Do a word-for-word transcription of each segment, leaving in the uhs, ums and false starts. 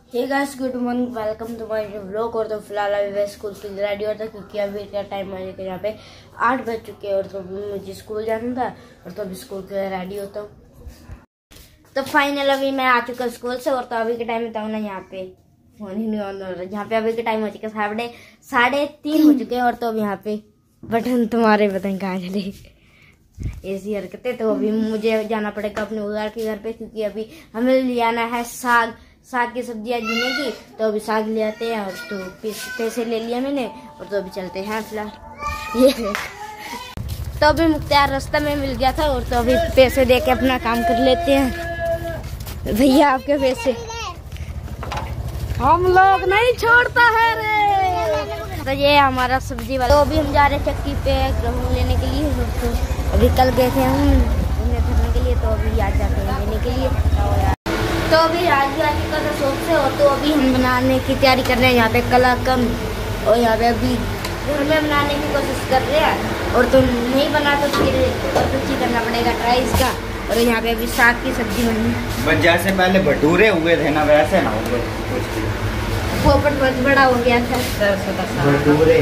Hey guys, good morning, welcome to my new vlog. और तो फिलहाल अभी मैं स्कूल के लिए रेडी होता क्योंकि अभी का टाइम है कि यहाँ पे आठ बज चुके हैं और तो मुझे स्कूल जाना था और तो अभी स्कूल के लिए रेडी होता हूँ। तो फाइनल अभी मैं आ चुका स्कूल से और तो अभी के टाइम में था ना यहाँ पे फोन ही नहीं ऑन हो रहा। यहाँ पे अभी के टाइम हो चुका साढ़े साढ़े तीन हो चुके हैं और तो अभी यहाँ पे बटन तुम्हारे बताएं कहाँ चले ऐसी हरकतें। तो अभी मुझे जाना पड़ेगा अपने उदार के घर पे क्योंकि अभी हमें ले आना है साग साग की सब्जी आज बनेगी। तो अभी साग ले आते हैं और तो पैसे ले लिया मैंने और तो अभी चलते हैं फिलहाल। ये तो अभी मुख्तार रास्ता में मिल गया था और तो अभी पैसे दे के अपना काम कर लेते हैं। भैया आपके पैसे हम लोग नहीं छोड़ता है रे। तो ये हमारा सब्जी वाला। तो अभी हम जा रहे हैं चक्की पे गेहूँ लेने के लिए। तो अभी कल गए थे हम उन्हें धरने के लिए तो अभी आज जाते हैं लेने के लिए। तो अभी आज आज का तो शौक से हो तो अभी हम बनाने की तैयारी कर रहे हैं यहाँ पे कलाकंद और यहाँ पे अभी घर में बनाने की कोशिश कर रहे हैं और तो नहीं बना तो फिर और कुछ ही करना पड़ेगा ट्राई इसका। और यहाँ पे अभी साग की सब्जी बनी बस जैसे पहले भटूरे हुए थे ना वैसे ना हुए पोपट बहुत बड़ा हो गया था भटूरे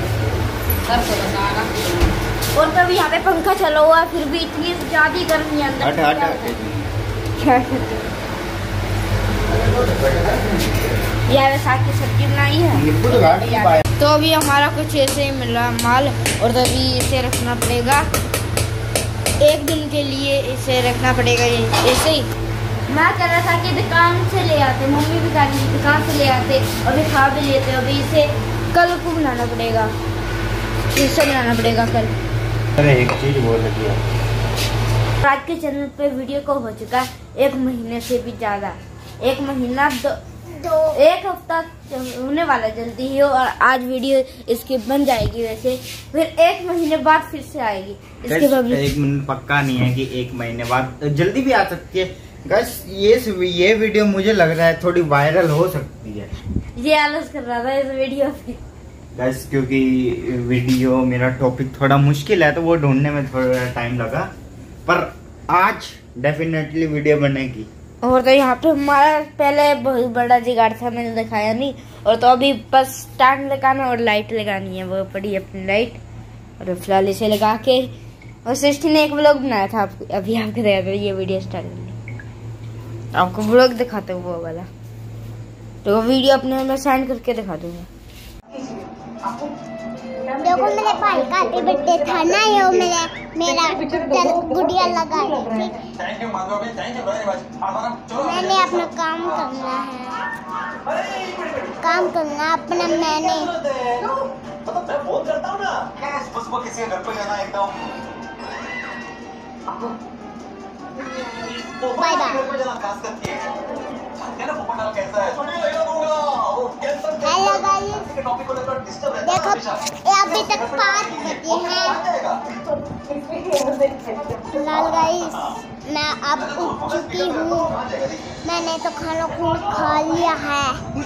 और तो अभी यहाँ पे पंखा चला हुआ फिर भी इतनी ज्यादा गर्मी अंदर यह साग की सब्जी बनाई है। तो अभी हमारा कुछ ऐसे ही मिला माल और तो अभी इसे रखना पड़ेगा एक दिन के लिए। इसे रखना पड़ेगा ऐसे ही। मैं कह रहा था कि दुकान से ले आते, मम्मी भी कह रही थी दुकान से ले आते अभी खा भी लेते। अभी इसे कल को बनाना पड़ेगा, इसे बनाना पड़ेगा कल। अरे एक चीज बोल रही है आज के चैनल पे वीडियो को हो चुका है एक महीने से भी ज्यादा, एक महीना दो, दो एक हफ्ता होने वाला जल्दी ही और आज वीडियो इसकी बन जाएगी। वैसे फिर एक महीने बाद फिर से आएगी इसके बाद। एक मिनट पक्का नहीं है कि एक महीने बाद, जल्दी भी आ सकती है गाइस। ये ये वीडियो मुझे लग रहा है थोड़ी वायरल हो सकती है। ये आलस कर रहा था इस वीडियो पे गाइस क्योंकि वीडियो मेरा टॉपिक थोड़ा मुश्किल है तो वो ढूंढने में थोड़ा टाइम लगा, पर आज डेफिनेटली वीडियो बनेगी। और तो यहाँ पे हमारा पहले बहुत बड़ा जुगाड़ था, मैंने दिखाया नहीं। और तो अभी बस स्टैंड लगाना और लाइट लगानी है, वो पड़ी अपनी लाइट और फिलहाल इसे लगा के। और सृष्टि ने एक व्लॉग बनाया था आपको, अभी आपको दिखाया था। ये वीडियो स्टार्ट करनी आपको व्लॉग दिखाते हुए वो वाला, तो वो वीडियो अपने में सेंड करके दिखा दूंगा। देखो मेरे भाई का हैप्पी बर्थडे था ना, ये मेरे मेरा गुड़िया लगा थी। मैंने अपना काम करना है, काम करना अपना मैंने। Bye bye. हेलो गाइस, देखो अभी तक पाँच बजे हैं। फिलहाल गाइस मैं अब उठ चुकी हूँ, मैंने तो खाना खूब खा लिया है।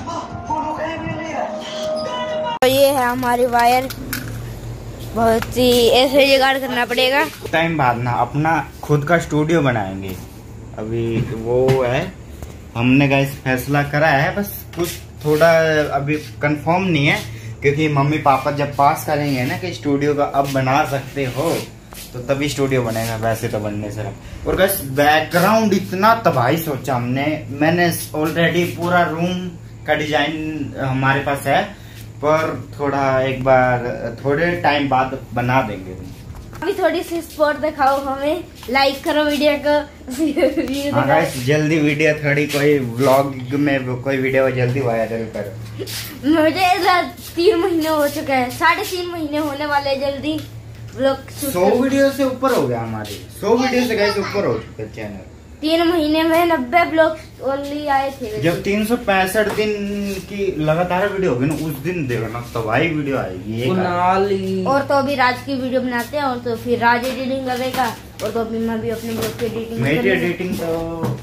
तो ये है हमारी वायर, बहुत ही ऐसे जुगाड़ करना पड़ेगा। टाइम बाद ना अपना खुद का स्टूडियो बनाएंगे। अभी वो है हमने गाइस फैसला करा है, बस कुछ थोड़ा अभी कंफर्म नहीं है क्योंकि मम्मी पापा जब पास करेंगे ना कि स्टूडियो का अब बना सकते हो तो तभी स्टूडियो बनेगा, वैसे तो बनने से। और गाइस बैकग्राउंड इतना तबाही सोचा हमने, मैंने ऑलरेडी पूरा रूम का डिजाइन हमारे पास है, पर थोड़ा एक बार थोड़े टाइम बाद बना देंगे। अभी थोड़ी सी सपोर्ट दिखाओ हमें, लाइक करो वीडियो को। हाँ गाइस जल्दी वीडियो थोड़ी कोई व्लॉग में कोई वीडियो जल्दी वायरल करो। मुझे तीन महीने हो चुके हैं, साढ़े तीन महीने होने वाले जल्दी व्लॉग। सौ वीडियो से ऊपर हो गया हमारे, सौ वीडियो से गाइस ऊपर हो चुके चैनल। तीन महीने में नब्बे ब्लॉग ओनली आए थे। जब तीन सौ पैंसठ दिन की लगातार वीडियो होगी ना उस दिन देखना तो भाई वीडियो आएगी। और तो अभी राज की वीडियो बनाते हैं और तो फिर राज एडिटिंग करेगा और तो अभी मैं भी अपने ब्लॉग की एडिटिंग। मेरी एडिटिंग तो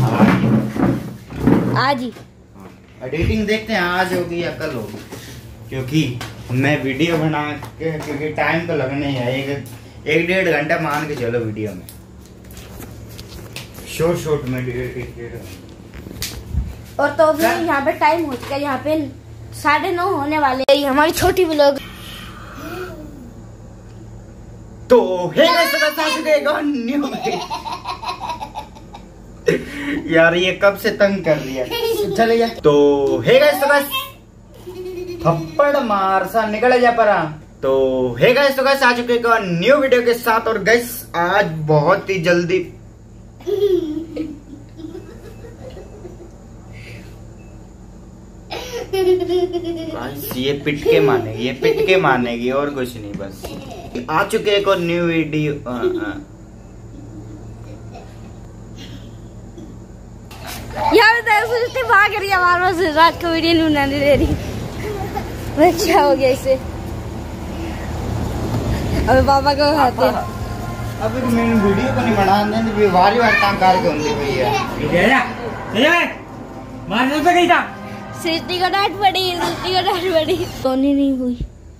आज ही एडिटिंग देखते हैं आज होगी या कल होगी, क्योंकि मैं वीडियो बना के क्योंकि टाइम तो लगना ही है, एक एक डेढ़ घंटा मान के चलो वीडियो में। शॉर्ट शॉर्ट में और तो अभी यहाँ पे टाइम हो चुका है, यहाँ पे साढ़े नौ होने वाले हैं। हमारी छोटी व्लॉग तो हे न्यू यार ये कब से तंग कर रही है, चले जा। तो हे गाइस तो गाइस थप्पड़ मार सा निकल जा परा। तो हे गाइस तो गाइस आ चुके एक न्यू वीडियो के साथ। और गाइस आज बहुत ही जल्दी गाइस ये पिट के मानेगी, ये पिट के मानेगी और कुछ नहीं। बस आ चुके एक और न्यू वीडियो। यार सोचते भाग रही है हमारे पास, रात को वीडियो नहीं बनाने दे रही। क्या हो गया इसे? अबे पापा को खाते अभी तो मैंने वीडियो को नहीं बनाने दी, वारी वार काम कर के होंगे भैया। मारने पे गई था, सृष्टि को डांट पड़ी, सृष्टि को डांट पड़ी, सोनी नहीं हुई,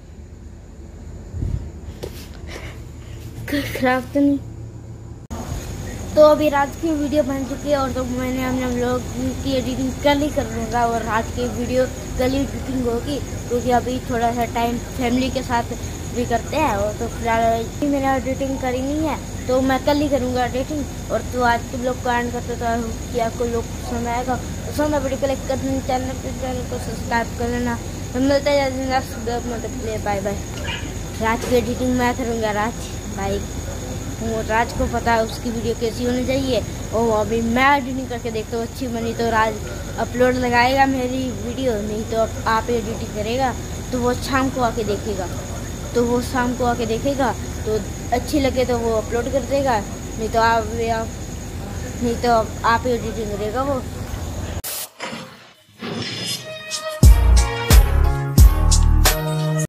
खराब तो नहीं। तो अभी रात की वीडियो बन चुकी है और तो मैंने हमने लोग की एडिटिंग कल ही कर लूँगा और रात की वीडियो कल ही एडिटिंग होगी, क्योंकि अभी थोड़ा सा टाइम फैमिली के साथ भी करते हैं। और तो फिलहाल मैंने एडिटिंग करी नहीं है तो मैं कल ही करूँगा एडिटिंग। और तो आज के लोग को एंड करते तो कि आपको लोग पसंद आएगा तो समय वीडियो को लाइक कर देना, चैनल पर चैनल को सब्सक्राइब कर लेना। तो मिलते हैं मतलब बाय बाय। रात की एडिटिंग मैं करूँगा, राज भाई वो राज को पता है उसकी वीडियो कैसी होनी चाहिए और अभी मैं एडिटिंग करके देखता हूँ, अच्छी बनी तो राज अपलोड लगाएगा मेरी वीडियो, नहीं तो आप एडिटिंग करेगा तो वो शाम को आके देखेगा। तो वो शाम को आके देखेगा तो अच्छी लगे तो वो अपलोड कर देगा, नहीं तो आप नहीं तो आप एडिटिंग करेगा वो।